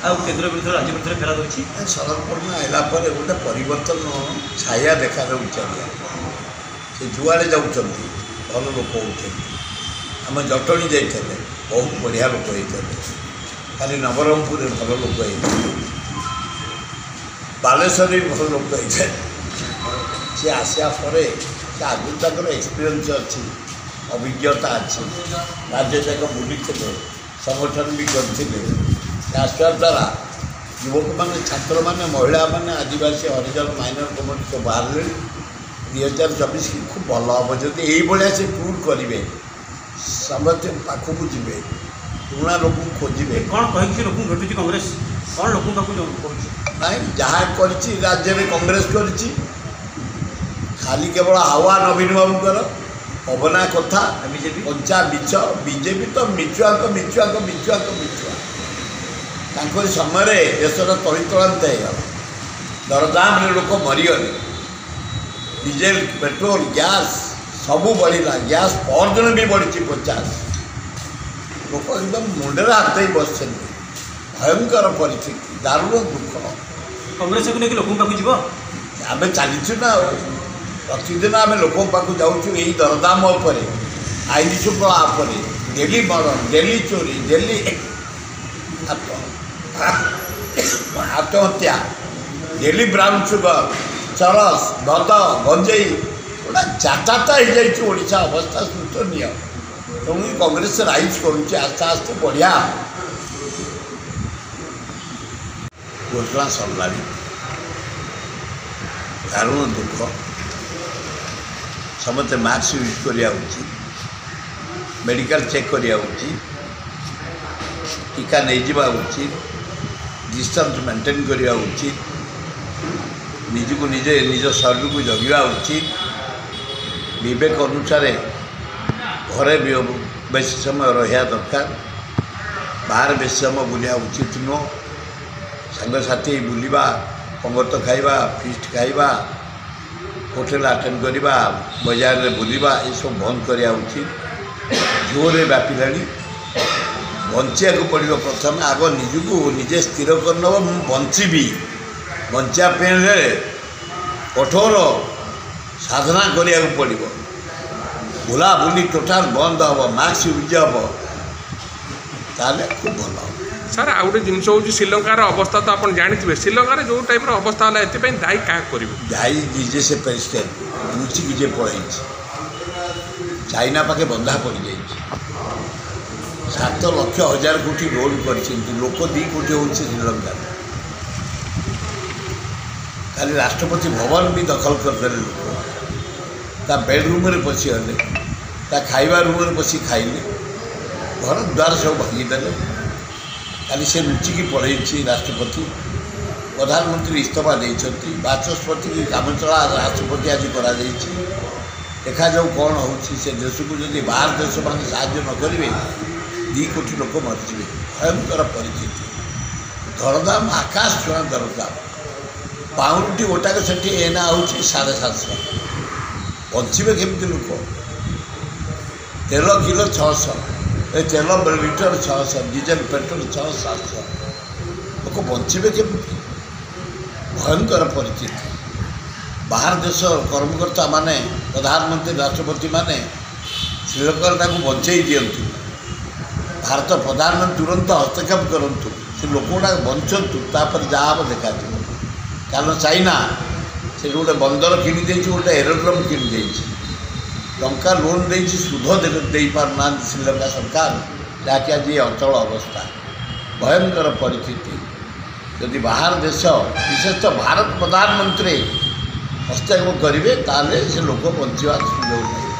केन्द्र विरुद्ध राज्य विरुद्ध फेरा दूसरी शरद पवार आइला गोटे परिवर्तन छाया देखा चारिया से जुआड़े जाऊँच भल लोक होते आम जटणी जाते बहुत बढ़िया लोक होते खाली नवरंगपुर भल लोक होते बालेश्वर भी भल लोक होते सी आसा पर आगु तक एक्सपीरियंस अच्छी अभिज्ञता अच्छी राज्य जाक बुली संगठन भी करते आसवा द्वारा युवक मैंने छात्र मैंने महिला मैंने आदिवासी हरिजन माइनर कम्युनिटी सब बाहर 2024 की खूब भल हम जब ये से टूर करेंगे समस्त पाखक जी पुराणा लोक खोजे कौन कहीं लोक भेटुची कांग्रेस कौन लोक ना जहाँ कर राज्य में कांग्रेस कर खाली केवल हावा नवीन बाबूर पवना कथा कंचा बिच बीजेपी तो मिचुआक मिचुआक मिचुआक मिचुआ समय देशर तलीतलांत हो दरदाम लोक मरीगले डीजेल पेट्रोल गैस सबू बढ़ला गैस पर दिन भी बढ़ी 50 लोक एकदम मुंडे हाथ ही बस भयंकर परिस्थिति दारुण दुख कांग्रेस को लेकिन लोक पाक जीव आम चलीचु ना प्रतिदिन आम लोक पाक जाऊँ यही दरदाम उपर आईन श्रृंखला उपर डेली मर्डर डेली चोरी डेली आत्महत्या डेली ब्राउन सुगर चरस मद गंजेई गोटा जाताता हो जाइए अवस्था शोचनीय तेणु कांग्रेस राइज करुच्चे आस्ते आस्ते बढ़िया घोषणा सरला दारुण दुख समस्ते मास्क यूज करा उचित मेडिकल चेक करा उचित टीका नहीं जावा उचित डिस्टेंस मेंटेन करा उचित निजको निजे निज शरीर को जगवा उचित विवेक अनुसार घरे बेसी समय रहा दरकार बाहर बेसी समय बुलिया उचित नुह सांगसाथी बुलवा पंगत खाइबा फिस्ट खाइबा होटेल अटेंड करवा बजार में बुलवा ये सब बंद करा उचित जोरे व्यापिला बचा पड़ो प्रथम आग निजको निजे स्थिर कर नब बंची बचापे कठोर साधना करा पड़ो बुला बुली टोटाल बंद हम मास्क यूज हम ताले खूब भल सर आ गए जिन हूँ श्रीलंकार अवस्था तो आप जानते श्रीलंकार जो टाइप अवस्था है ये दायी क्या कर दायी निजे से प्रेसिडेंट लुचिकी जे पड़े चाइना पाखे बंधा पड़ जा 7 लाख 1000 कोटी लोन कर लोक 2 कोटी हो श्रीलंका खाली राष्ट्रपति भवन भी दखल करदे लोक बेडरूम में पशिगले खाइबा रूम में पशि खाइले घर द्वार सब भांगीदे खाली से लुचिकी पड़े राष्ट्रपति प्रधानमंत्री इस्तीफा देती बाचस्पति की कामचला राष्ट्रपति आज करा देखा जाऊ कौन हो देश को जब बाहर देश मान साहय न करेंगे 2 कोटी लोक मरजिए भयंकर परिस्थिति दरदाम आकाश छुआ दरदाम पाउंडी गोटाक से एना हो 750 बचे केमती लोक तेल किलो 600 तेल लिटर 600 डीजेल पेट्रोल 600-700 लोक बचे केमती भयंकर परिस्थिति बाहर देश कर्मकर्ता माने प्रधानमंत्री राष्ट्रपति माने श्रीलंका बचे दिंतु भारत प्रधानमंत्री तुरंत हस्तक्षेप करूँ से लोक गुड़ा बंचतु तापर जहाँ देखा कारण चाइना से गोटे बंदर किणी गोटे एरोड्रम किणी टंका लोन दे सुध दे पारना श्रीलंका सरकार जहाँकि आज ये अंचल अवस्था भयंकर परिस्थिति यदि बाहर देश विशेषतः भारत प्रधानमंत्री हस्तक्षेप करेंगे ताले से लोक बचा सुयोग नहीं।